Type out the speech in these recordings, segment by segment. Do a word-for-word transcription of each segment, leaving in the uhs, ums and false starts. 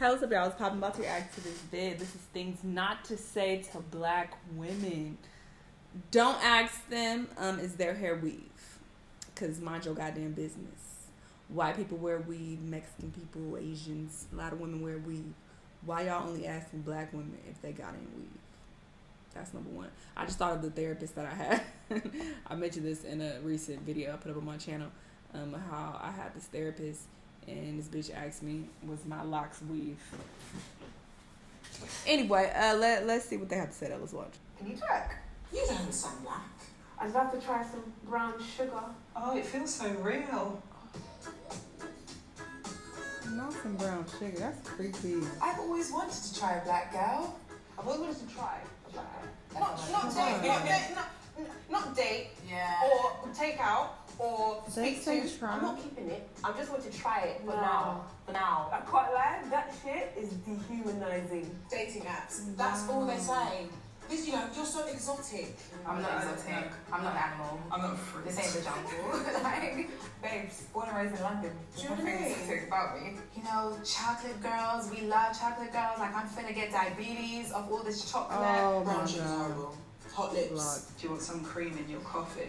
How's up, y'all? It's popping. About to react to this vid. This is things not to say to black women. Don't ask them, um, is their hair weave? Because mind your goddamn business. White people wear weave, Mexican people, Asians, a lot of women wear weave. Why y'all only asking black women if they got any weave? That's number one. I just thought of the therapist that I had. I mentioned this in a recent video I put up on my channel. Um, how I had this therapist and this bitch asked me, was my locks weave? Anyway, uh, let, let's see what they have to say. That let's watch. Can you twerk? You don't sound black. I'd love to try some brown sugar. Oh, it feels so real. Not some brown sugar. That's creepy. I've always wanted to try a black girl. I've always wanted to try. try. Not, Not, not not date, date, not date, not, not date, Yeah. or take out, or They speak say to. try. I'm not keeping it. I just want to try it for No. now. For now. I can't lie, that shit is dehumanizing. Dating apps. That's all they say. Because, you know, you're so exotic. I'm not exotic. I'm not an animal. I'm not a fruit. This ain't the jungle. Like, babes, born and raised in London. Do you know what I mean? Exotic about me. You know, chocolate girls, we love chocolate girls. Like, I'm finna get diabetes of all this chocolate. Oh, Brown my sugar's God. horrible. Hot lips. Blood. Do you want some cream in your coffee?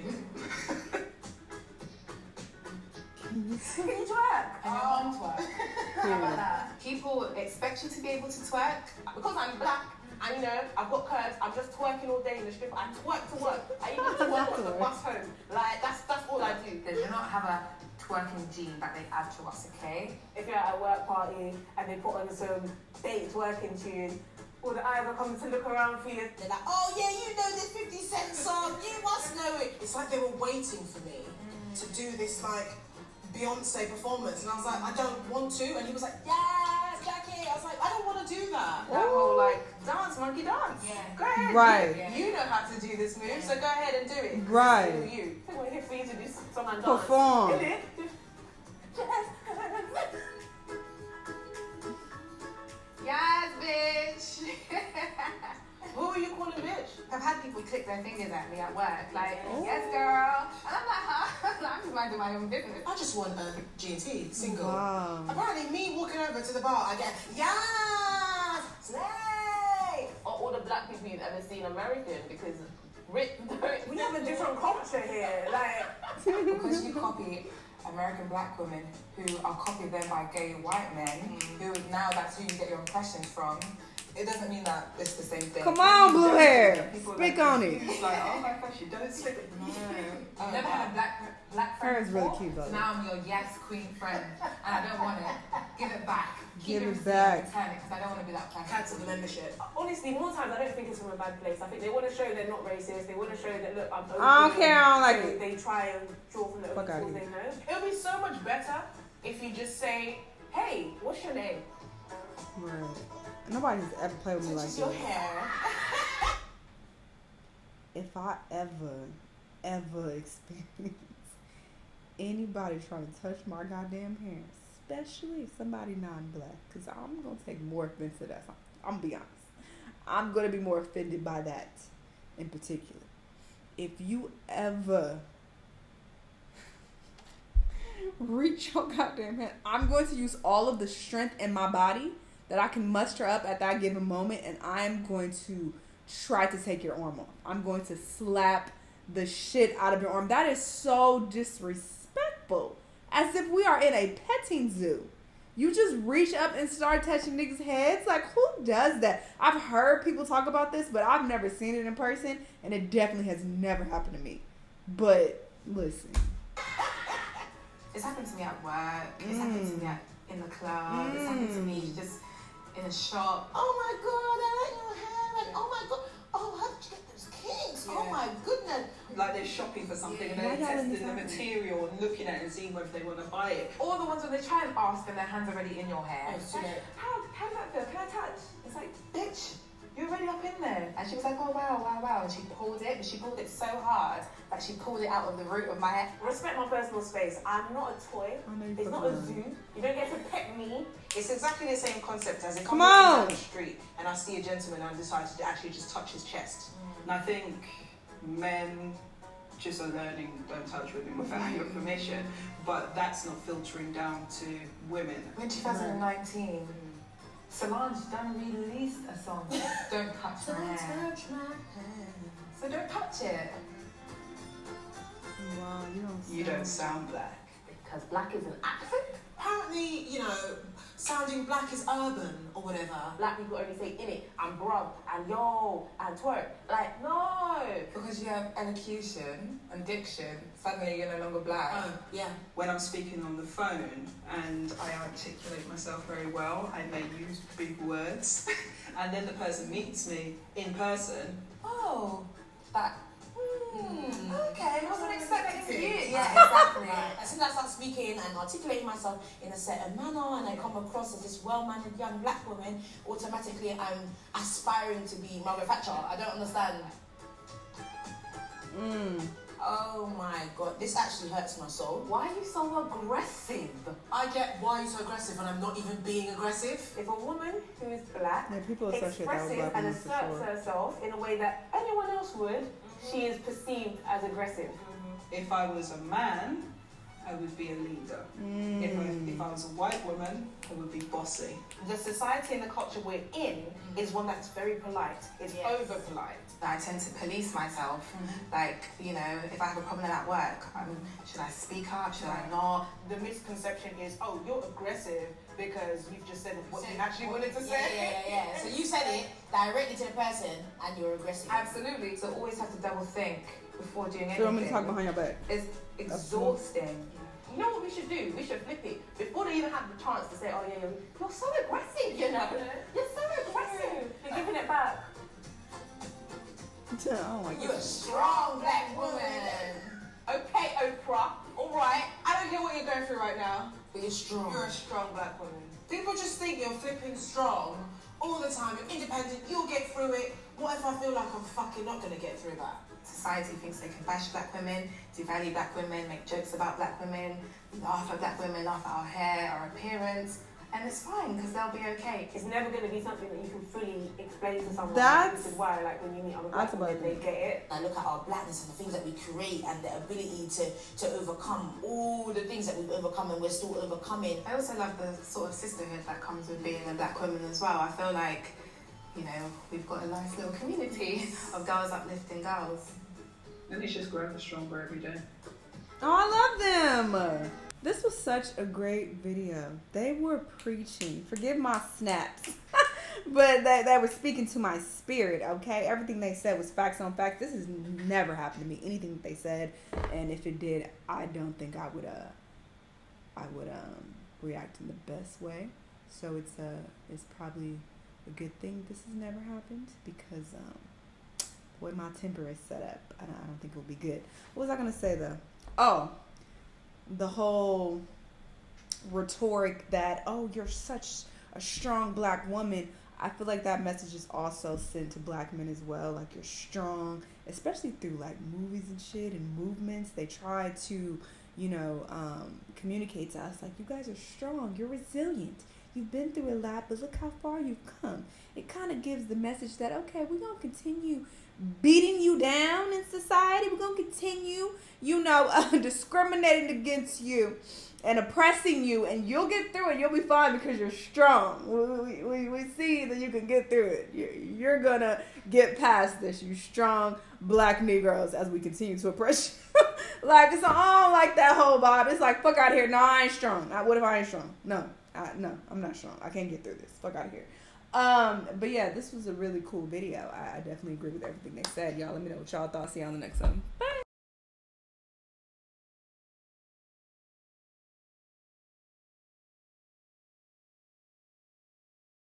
Can you twerk? And your mom twerk. How about that? People expect you to be able to twerk. Because I'm black, and you know, I've got curves, I'm just twerking all day in the strip. I twerk to work. I even twerk on the bus home. Like, that's that's all I do. They do not have a twerking gene that they add to us, okay? If you're at a work party and they put on some fake twerking tune, all the eyes are coming to look around for you. They're like, oh yeah, you know this fifty cent song, you must know it. It's like they were waiting for me mm. to do this like Beyonce performance, and I was like, I don't want to, and he was like, yes, Jackie. I was like, I don't want to do that. That whole like dance, monkey dance. Yeah. Go ahead. Right. Yeah. You know how to do this move, so go ahead and do it. Right. It's you. I think we're here for you to do some and dance. Perform. Isn't it? Yes, bitch! Who are you calling bitch? I've had people click their fingers at me at work, like, Oh. yes, girl. And I'm like, huh? I'm just minding my own business. I just want a G and T single. Wow. Apparently, me walking over to the bar, I get yes, slay. Are all the black people you've ever seen American? Because Rit- We have a different culture here. Like, Because you copy American black women who are copied then by gay white men, who now that's who you get your impressions from. It doesn't mean that it's the same thing. Come on, blue hair. People Speak like, on it. It's like, oh my gosh, you don't slip it. Oh, I've never had a black black friend. Her is really before, cute, though. so now I'm your yes queen friend, and I don't want it. Give it back. Keep Give your it receipt back. and Return it because I don't want to be that person. Cancel the membership. honestly, more times I don't think it's from a bad place. I think they want to show they're not racist. They want to show that look, I'm. I don't care, I don't like so it. They try and draw from the Fuck only outta tools here. they know. It would be so much better if you just say, "Hey, what's your name?" Right. Nobody's ever played with me like Touches your this. hair. If I ever, ever experience anybody trying to touch my goddamn hair, especially somebody non-black, because I'm going to take more offense to that. I'm going to be honest. I'm going to be more offended by that in particular. If you ever reach your goddamn hand, I'm going to use all of the strength in my body that I can muster up at that given moment, and I'm going to try to take your arm off. I'm going to slap the shit out of your arm. That is so disrespectful. As if we are in a petting zoo. You just reach up and start touching niggas' heads? Like, who does that? I've heard people talk about this, but I've never seen it in person, and it definitely has never happened to me. But, listen. It's happened to me at work. It's happened to me at, in the club. It's happened to me just in a shop. Oh my god, I like your hair. And oh my god, oh, how did you get those kinks? Oh Yeah. my goodness. Like they're shopping for something and Why they're y'all in testing the this material and looking at it and seeing whether they want to buy it. All the ones where they try and ask and their hands already in your hair. Oh, it's too late. How, how does that feel? Can I touch? It's like, bitch, you're already up in there. And she was like, oh wow, wow, wow. And she pulled it, but she pulled it so hard that she pulled it out of the root of my hair. Respect my personal space. I'm not a toy. I know you It's not fucking a lying. zoo. You don't get to pet me. It's exactly the same concept as if Come I'm walking on. down the street and I see a gentleman and I decide to actually just touch his chest. And I think men just are learning don't touch women without your permission, but that's not filtering down to women. In twenty nineteen, Solange done released a song, Don't Touch My Don't Hair. touch my hair. So don't touch it. Wow, you don't. You don't sound black. Because black is an accent. Apparently, you know, sounding black is urban or whatever. Black people only say in it and bruv and yo and twerk. Like, no. Because you have elocution and diction, suddenly you're no longer black. Oh, yeah. When I'm speaking on the phone and I articulate myself very well, I may use big words, and then the person meets me in person. Oh, that. Hmm. Okay, wasn't expecting you. Yeah, exactly. As soon as I start speaking and articulating myself in a certain manner and I come across as this well-mannered young black woman, automatically I'm aspiring to be Margaret Thatcher. I don't understand. Mm. Oh my god, this actually hurts my soul. Why are you so aggressive? I get why you're so aggressive and I'm not even being aggressive. If a woman who is black Yeah, people associate that with expresses black and women for asserts sure. herself in a way that anyone else would, she is perceived as aggressive. If I was a man, I would be a leader. Mm. If, I, if I was a white woman, I would be bossy. The society and the culture we're in is one that's very polite. It's Yes. over polite. I tend to police myself. Like, you know, if I have a problem at work, um, should I speak up? Should I not? The misconception is, oh, you're aggressive because you've just said what you actually What- wanted to yeah, say. Yeah, yeah, yeah. So you said it directly to the person and you're aggressive. Absolutely. So always have to double think before doing anything. So you want me to talk behind your back? It's exhausting. You know what we should do? We should flip it. Before they even have the chance to say, oh yeah, you're, you're so aggressive, you know. You're so aggressive. You're giving it back. Oh my You're a god. strong black woman. Okay, Oprah. All right. I don't get what you're going through right now. But you're strong. You're a strong black woman. People just think you're flipping strong all the time. You're independent. You'll get through it. What if I feel like I'm fucking not gonna get through that? Society thinks they can bash black women, devalue black women, make jokes about black women, laugh at black women, laugh at our hair, our appearance, and it's fine because they'll be okay. It's never going to be something that you can fully explain to someone. That's- This is why, like, when you meet other black That's women, about they it. get it. I look at our blackness and the things that we create and the ability to, to overcome all the things that we've overcome and we're still overcoming. I also love the sort of sisterhood that comes with being a black woman as well. I feel like, you know, we've got a nice little community of girls uplifting girls. And it's just growing stronger every day. Oh, I love them. This was such a great video. They were preaching. Forgive my snaps. But they, they were speaking to my spirit, okay? Everything they said was facts on facts. This has never happened to me. Anything that they said. And if it did, I don't think I would uh I would um react in the best way. So it's uh it's probably a good thing this has never happened because um the way my temper is set up, I don't, I don't think it'll be good. What was I gonna say though? Oh, the whole rhetoric that, oh, you're such a strong black woman. I feel like that message is also sent to black men as well. Like, you're strong, especially through like movies and shit and movements. They try to, you know, um, communicate to us like, you guys are strong, you're resilient. You've been through a lot, but look how far you've come. It kind of gives the message that, okay, we're going to continue beating you down in society. We're going to continue, you know, uh, discriminating against you and oppressing you, and you'll get through it. You'll be fine because you're strong. We, we, we see that you can get through it. You're, you're going to get past this, you strong black Negroes, as we continue to oppress you. Like, it's, I don't like that whole vibe. It's like, fuck out of here. No, I ain't strong. I, what if I ain't strong? No. I, no, I'm not strong. I can't get through this. Fuck out of here. Um, but yeah, this was a really cool video. I, I definitely agree with everything they said. Y'all let me know what y'all thought. See y'all on the next one. Bye.